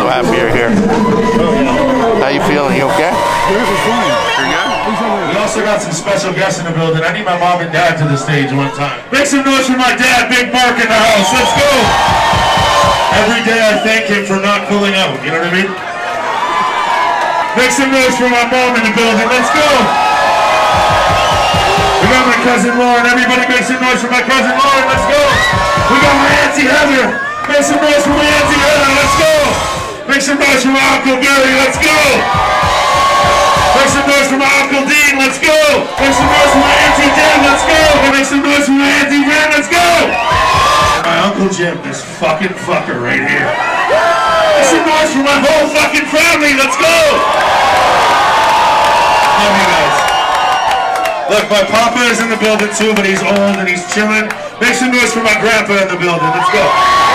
so happy you're here. How you feeling? You okay? You're good? We also got some special guests in the building. I need my mom and dad to the stage one time. Make some noise for my dad, Big Mark, in the house. Let's go! Every day I thank him for not pulling out, you know what I mean? Make some noise for my mom in the building. Let's go! We got my cousin Lauren. Everybody make some noise for my cousin Lauren. Let's go! We got my Auntie Heather. Make some noise for my Auntie Heather. Let's go! Make some noise for my Uncle Billy. Let's go! Make some noise for my Uncle Dean. Let's go! Make some noise for my Auntie Deb. Let's go! Make some noise for my Auntie Ren. Let's go! My Uncle Jim, this fucking fucker right here. Make some noise for my whole fucking family. Let's go! Love you guys. Look, my papa is in the building too, but he's old and he's chilling. Make some noise for my grandpa in the building. Let's go.